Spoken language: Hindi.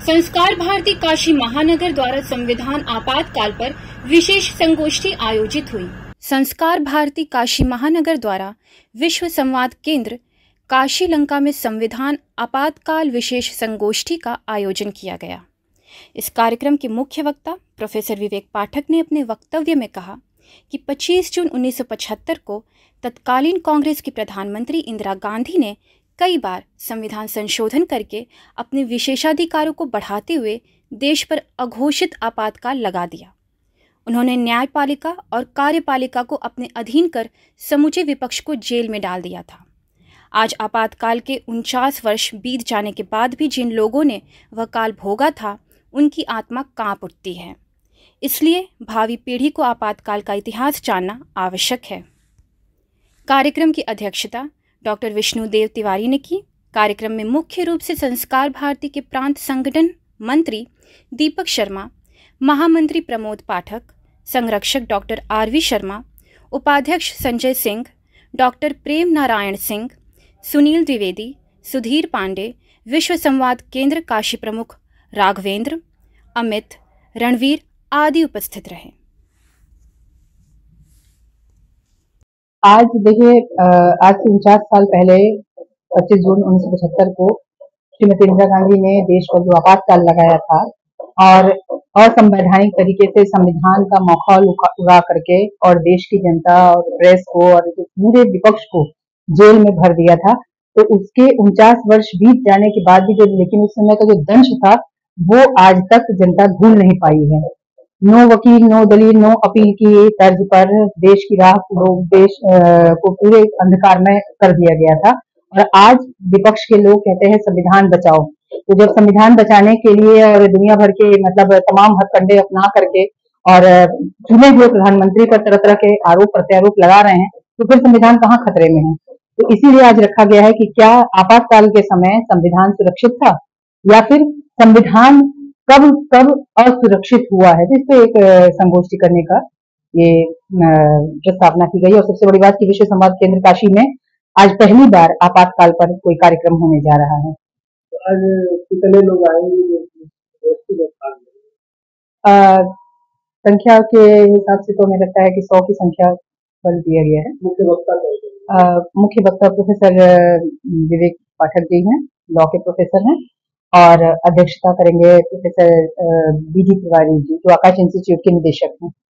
संस्कार भारती काशी महानगर द्वारा संविधान आपातकाल पर विशेष संगोष्ठी आयोजित हुई। संस्कार भारती काशी महानगर द्वारा विश्व संवाद केंद्र काशी लंका में संविधान आपातकाल विशेष संगोष्ठी का आयोजन किया गया। इस कार्यक्रम के मुख्य वक्ता प्रोफेसर विवेक पाठक ने अपने वक्तव्य में कहा कि 25 जून 1975 को तत्कालीन कांग्रेस की प्रधानमंत्री इंदिरा गांधी ने कई बार संविधान संशोधन करके अपने विशेषाधिकारों को बढ़ाते हुए देश पर अघोषित आपातकाल लगा दिया। उन्होंने न्यायपालिका और कार्यपालिका को अपने अधीन कर समूचे विपक्ष को जेल में डाल दिया था। आज आपातकाल के 49 वर्ष बीत जाने के बाद भी जिन लोगों ने वह काल भोगा था, उनकी आत्मा कांप उठती है। इसलिए भावी पीढ़ी को आपातकाल का इतिहास जानना आवश्यक है। कार्यक्रम की अध्यक्षता डॉक्टर विष्णुदेव तिवारी ने की। कार्यक्रम में मुख्य रूप से संस्कार भारती के प्रांत संगठन मंत्री दीपक शर्मा, महामंत्री प्रमोद पाठक, संरक्षक डॉक्टर आरवी शर्मा, उपाध्यक्ष संजय सिंह, डॉक्टर प्रेम नारायण सिंह, सुनील द्विवेदी, सुधीर पांडे, विश्व संवाद केंद्र काशी प्रमुख राघवेंद्र, अमित, रणवीर आदि उपस्थित रहे। आज देखिए, आज से 49 साल पहले 25 जून 1975 को श्रीमती इंदिरा गांधी ने देश पर जो आपातकाल लगाया था और असंवैधानिक तरीके से संविधान का माहौल उड़ा करके और देश की जनता और प्रेस को और पूरे विपक्ष को जेल में भर दिया था, तो उसके 49 वर्ष बीत जाने के बाद भी लेकिन उस समय का जो दंश था वो आज तक जनता भूल नहीं पाई है। नो वकील, नो दलील, नो अपील की तर्ज पर देश की राह देश को पूरे अंधकार में कर दिया गया था और आज विपक्ष के लोग कहते हैं संविधान बचाओ। तो जब संविधान बचाने के लिए और दुनिया भर के तमाम हथकंडे अपना करके और चुने हुए प्रधानमंत्री पर तरह तरह के आरोप प्रत्यारोप लगा रहे हैं, तो फिर संविधान कहाँ खतरे में है। तो इसीलिए आज रखा गया है कि क्या आपातकाल के समय संविधान सुरक्षित था या फिर संविधान कब कब असुरक्षित हुआ है। तो इस पे एक संगोष्ठी करने का ये प्रस्तावना की गई और सबसे बड़ी बात की विश्व संवाद केंद्र काशी में आज पहली बार आपातकाल पर कोई कार्यक्रम होने जा रहा है। आज कितने लोग आएंगे? संख्या के हिसाब से तो हमें लगता है कि 100 की संख्या पर दिया गया है। मुख्य वक्ता प्रोफेसर विवेक पाठक जी हैं, लॉ के प्रोफेसर हैं और अध्यक्षता करेंगे प्रोफेसर बीजी तिवारी जी, जो आकाश इंस्टीट्यूट के निदेशक हैं।